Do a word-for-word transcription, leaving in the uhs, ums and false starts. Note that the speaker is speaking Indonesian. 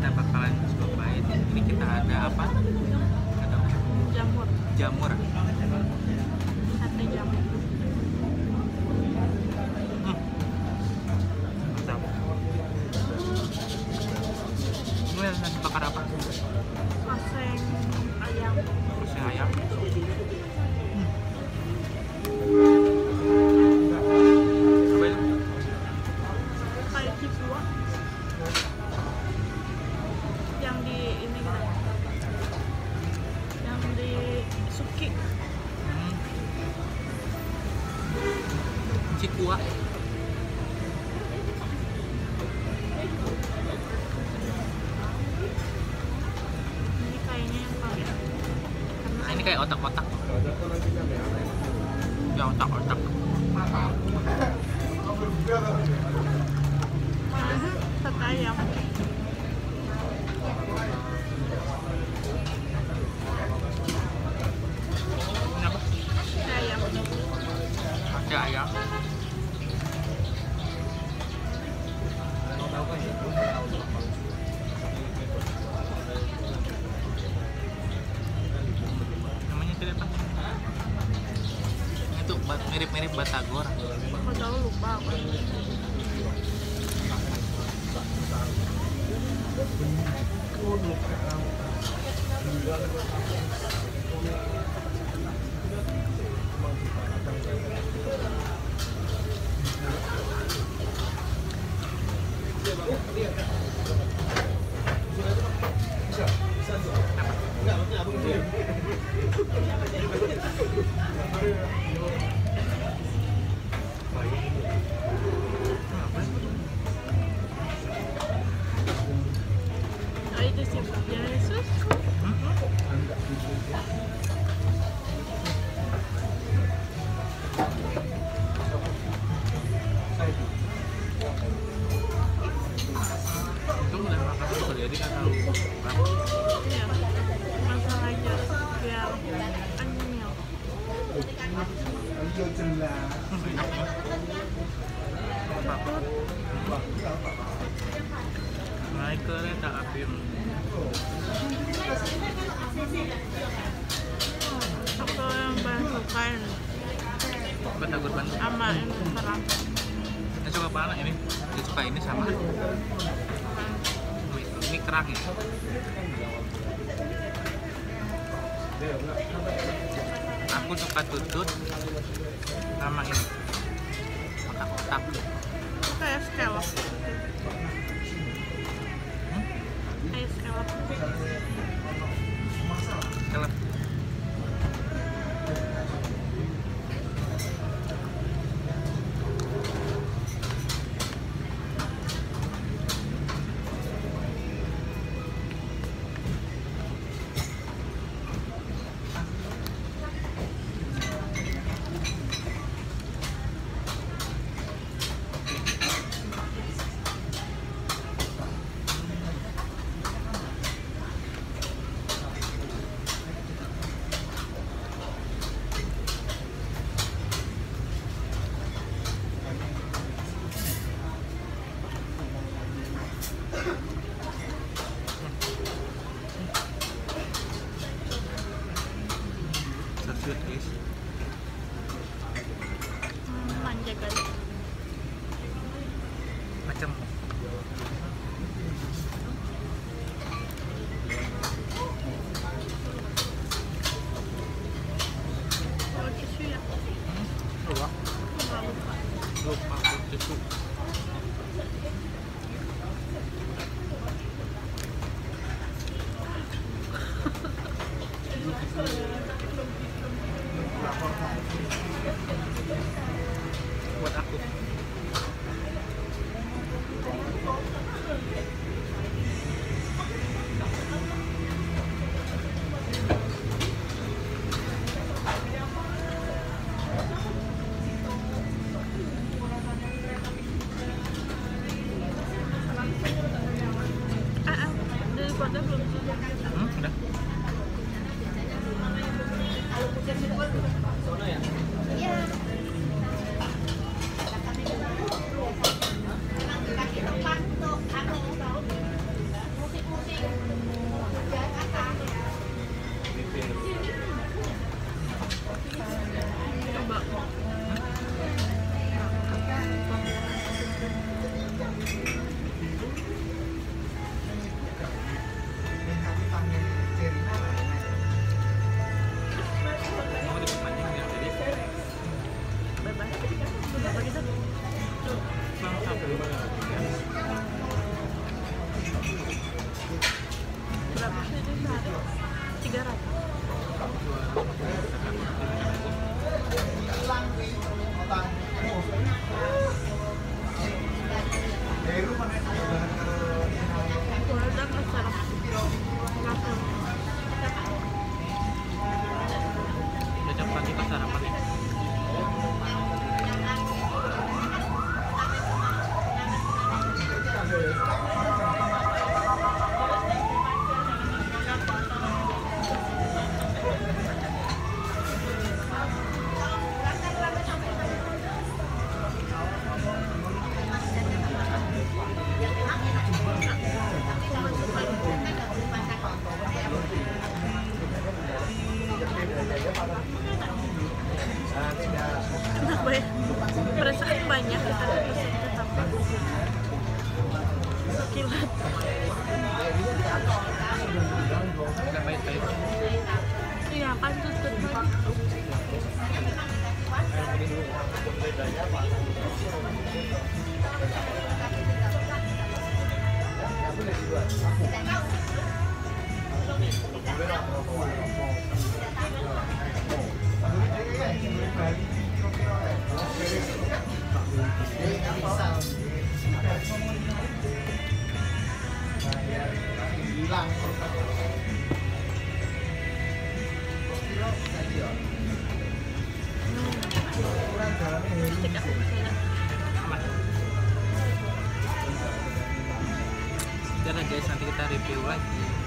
kita bakalan cobain. Ini kita ada apa? Ada apa? Jamur. Jamur. Sate jamur. Hmm. Mantap. Ini nasi bakar apa? Oseng ayam. Oseng ayam. Apa itu? Kayak cipua. Yang di ini kan. Yang di suki. Hmm. Cikua. Ini kayaknya yang paling. Nah, ini kayak otak-otak. Ya otak-otak. Sate ayam. Ini apa? Sate ayam. Sate ayam. Namanya itu apa? Itu bat- mirip-mirip batagor. Aku tahu lupa aku. Oh itu sih Yesus. Itu udah makan dulu jadi kan tahu. Iya. Masak aja biar anyel. Naik kereta api. Aku yang paling suka ini Batagor Bandung. sama ini kerang. Saya suka banget ini. Saya suka ini sama. Ini kerang ya. Aku suka tutut sama ini otak-otak. Kayak scallop. Hmm? Kayak scallop. Kelep. So sweet guys. Hmm, manja kali. Macam Oh tisu ya. luak. Enggak lupa. Lupa tisu. Buat aku. Ah, ah. Daripada belum selesai. Hmm, udah. berat. Nggak pahit-pahit. Iya kan tutut banget. Hilang. Tidak bisa. Aman. Udah lah guys, nanti kita review lagi.